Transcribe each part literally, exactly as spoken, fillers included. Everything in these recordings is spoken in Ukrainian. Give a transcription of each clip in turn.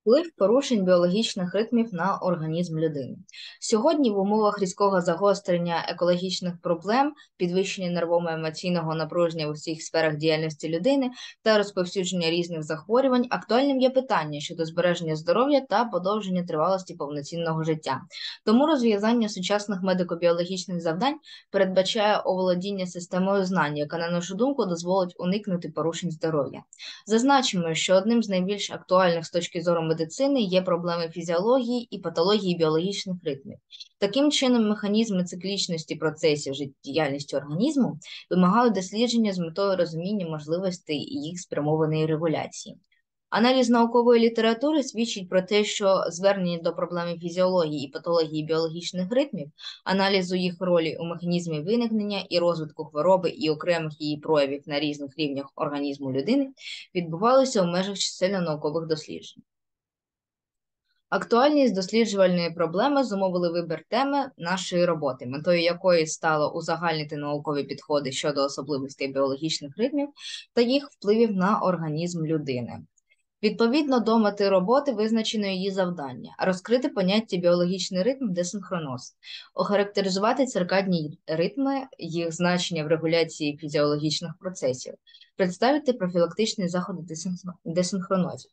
Вплив порушень біологічних ритмів на організм людини. Сьогодні в умовах різкого загострення екологічних проблем, підвищення нервово-емоційного напруження в усіх сферах діяльності людини та розповсюдження різних захворювань актуальним є питання щодо збереження здоров'я та подовження тривалості повноцінного життя. Тому розв'язання сучасних медико-біологічних завдань передбачає оволодіння системою знань, яка, на нашу думку, дозволить уникнути порушень здоров'я. Зазначимо, що одним з найбільш актуальних з точки зору медицини є проблеми фізіології і патології біологічних ритмів. Таким чином, механізми циклічності процесів життєдіяльності організму вимагають дослідження з метою розуміння можливостей їх спрямованої регуляції. Аналіз наукової літератури свідчить про те, що звернення до проблеми фізіології і патології біологічних ритмів, аналізу їх ролі у механізмі виникнення і розвитку хвороби і окремих її проявів на різних рівнях організму людини відбувалися у межах чисельно наукових досліджень. Актуальність досліджувальної проблеми зумовили вибір теми нашої роботи, метою якої стало узагальнити наукові підходи щодо особливостей біологічних ритмів та їх впливів на організм людини. Відповідно до мети роботи визначено її завдання – розкрити поняття біологічний ритм десинхроноз, охарактеризувати циркадні ритми, їх значення в регуляції фізіологічних процесів, представити профілактичні заходи десинхронозів.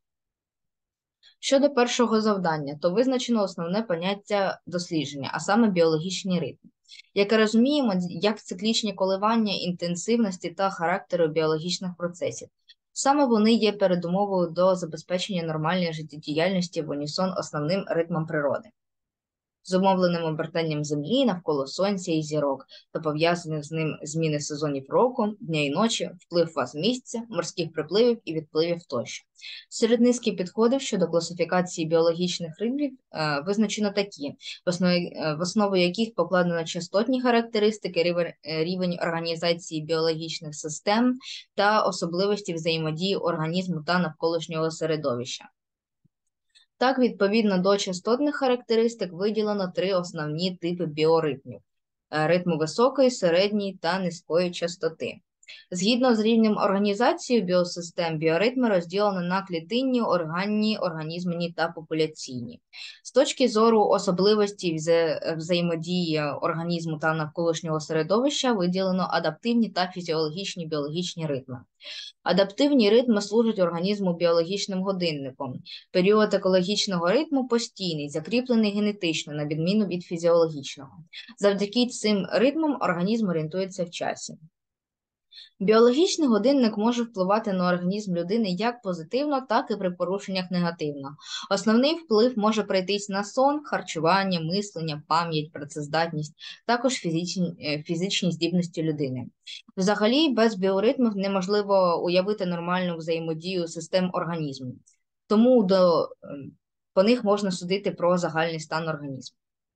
Щодо першого завдання, то визначено основне поняття дослідження, а саме біологічні ритми, яке розуміємо як циклічні коливання інтенсивності та характеру біологічних процесів. Саме вони є передумовою до забезпечення нормальної життєдіяльності в унісон основним ритмам природи, зумовленим обертанням Землі навколо Сонця і зірок та пов'язаних з ним зміни сезонів року, дня і ночі, вплив фаз місяця, морських припливів і відпливів тощо. Серед низки підходів щодо класифікації біологічних ритмів е, визначено такі, в основі, е, в основу яких покладено частотні характеристики, рівень, рівень організації біологічних систем та особливості взаємодії організму та навколишнього середовища. Так, відповідно до частотних характеристик виділено три основні типи біоритмів – ритму високої, середньої та низької частоти. Згідно з рівнем організації біосистем, біоритми розділено на клітинні, органні, організмні та популяційні. З точки зору особливості вза взаємодії організму та навколишнього середовища виділено адаптивні та фізіологічні біологічні ритми. Адаптивні ритми служать організму біологічним годинником. Період екологічного ритму постійний, закріплений генетично, на відміну від фізіологічного. Завдяки цим ритмам організм орієнтується в часі. Біологічний годинник може впливати на організм людини як позитивно, так і при порушеннях негативно. Основний вплив може прийтись на сон, харчування, мислення, пам'ять, працездатність, також фізичні, фізичні здібності людини. Взагалі, без біоритмів неможливо уявити нормальну взаємодію систем організму. Тому до, по них можна судити про загальний стан організму.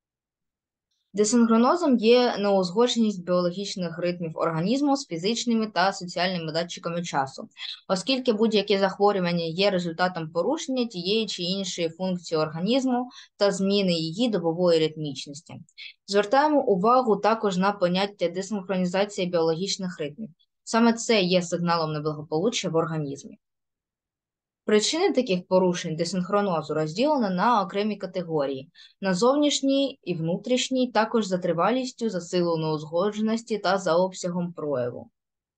Десинхронозом є неузгодженість біологічних ритмів організму з фізичними та соціальними датчиками часу, оскільки будь-яке захворювання є результатом порушення тієї чи іншої функції організму та зміни її добової ритмічності. Звертаємо увагу також на поняття десинхронізації біологічних ритмів. Саме це є сигналом неблагополуччя в організмі. Причини таких порушень десинхронозу розділено на окремі категорії – на зовнішній і внутрішній, також за тривалістю, за силою неузгодженості та за обсягом прояву.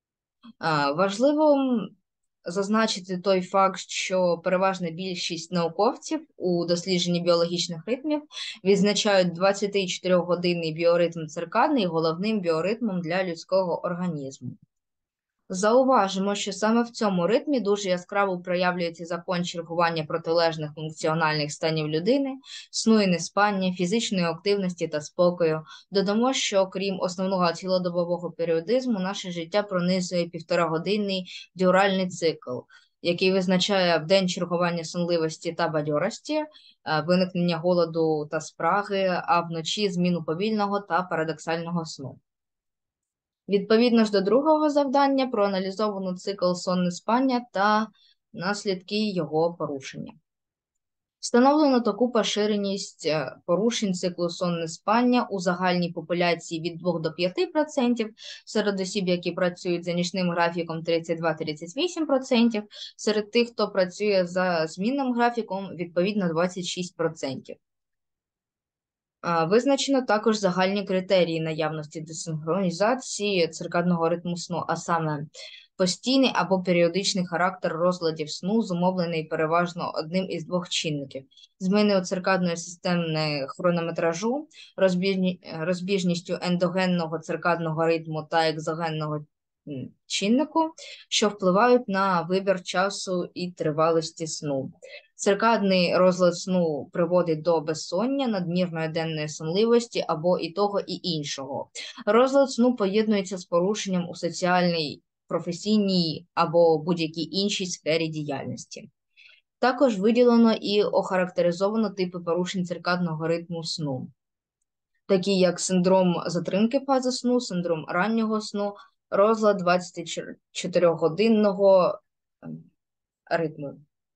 Важливо зазначити той факт, що переважна більшість науковців у дослідженні біологічних ритмів відзначають двадцятичотиригодинний біоритм циркадний головним біоритмом для людського організму. Зауважимо, що саме в цьому ритмі дуже яскраво проявлюється закон чергування протилежних функціональних станів людини, сну і неспання, фізичної активності та спокою. Додамо, що окрім основного цілодобового періодизму, наше життя пронизує півторагодинний діуральний цикл, який визначає вдень чергування сонливості та бадьорості, виникнення голоду та спраги, а вночі зміну повільного та парадоксального сну. Відповідно ж до другого завдання проаналізовано цикл сон-неспання та наслідки його порушення. Встановлено таку поширеність е, порушень циклу сон-неспання у загальній популяції від двох до п'яти відсотків, серед осіб, які працюють за нічним графіком тридцять два - тридцять вісім відсотків, серед тих, хто працює за змінним графіком, відповідно двадцять шість відсотків. Визначено також загальні критерії наявності десинхронізації циркадного ритму сну, а саме постійний або періодичний характер розладів сну, зумовлений переважно одним із двох чинників: зміною циркадної системи хронометражу, розбіжні, розбіжністю ендогенного циркадного ритму та екзогенного чиннику, що впливають на вибір часу і тривалості сну. Циркадний розлад сну приводить до безсоння, надмірної денної сонливості або і того, і іншого. Розлад сну поєднується з порушенням у соціальній, професійній або будь-якій іншій сфері діяльності. Також виділено і охарактеризовано типи порушень циркадного ритму сну, такі як синдром затримки фази сну, синдром раннього сну, розлад двадцятичотиригодинного ритму.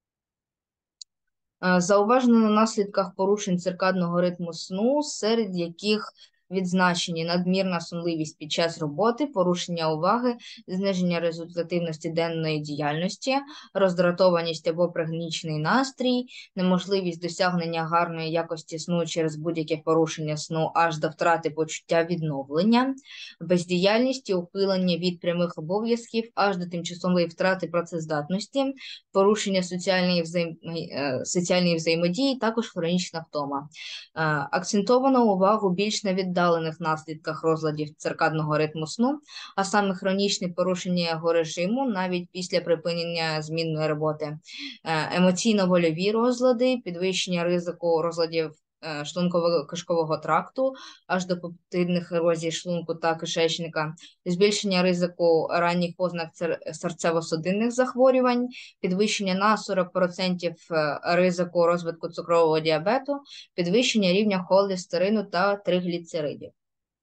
Зауважено на наслідках порушень циркадного ритму сну, серед яких відзначені надмірна сонливість під час роботи, порушення уваги, зниження результативності денної діяльності, роздратованість або пригнічений настрій, неможливість досягнення гарної якості сну через будь-яке порушення сну аж до втрати почуття відновлення, бездіяльність і ухилення від прямих обов'язків аж до тимчасової втрати працездатності, порушення соціальної, взаєм... соціальної взаємодії, також хронічна втома. Акцентовано увагу більш на віддалених наслідках розладів циркадного ритму сну, а саме хронічне порушення його режиму навіть після припинення змінної роботи, емоційно-вольові розлади, підвищення ризику розладів шлунково-кишкового тракту аж до пептидних ерозій шлунку та кишечника, збільшення ризику ранніх ознак серцево-судинних захворювань, підвищення на сорок відсотків ризику розвитку цукрового діабету, підвищення рівня холестерину та тригліцеридів.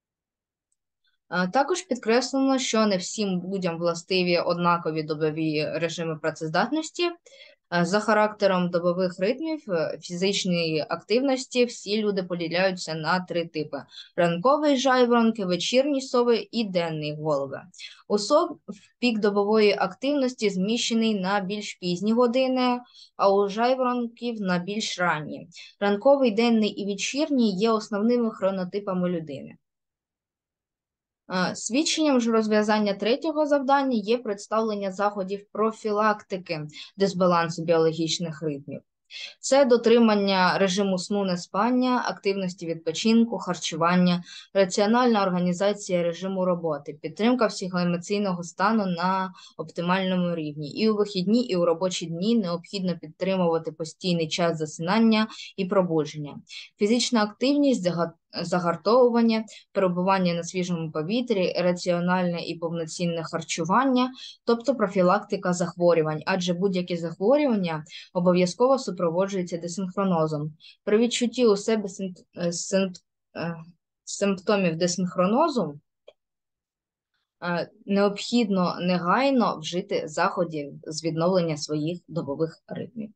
Також підкреслено, що не всім людям властиві однакові добові режими працездатності. За характером добових ритмів фізичної активності всі люди поділяються на три типи: ранковий жайворонки, вечірні сови і денний голуби. У сов пік добової активності зміщений на більш пізні години, а у жайворонків на більш ранні. Ранковий, денний і вечірній є основними хронотипами людини. Свідченням ж розв'язання третього завдання є представлення заходів профілактики дисбалансу біологічних ритмів. Це дотримання режиму сну-неспання, активності відпочинку, харчування, раціональна організація режиму роботи, підтримка психоемоційного стану на оптимальному рівні. І у вихідні, і у робочі дні необхідно підтримувати постійний час засинання і пробудження. Фізична активність, загартовування, перебування на свіжому повітрі, раціональне і повноцінне харчування, тобто профілактика захворювань, адже будь-які захворювання обов'язково супроводжуються десинхронозом. При відчутті у себе симптомів десинхронозу необхідно негайно вжити заходів з відновлення своїх добових ритмів.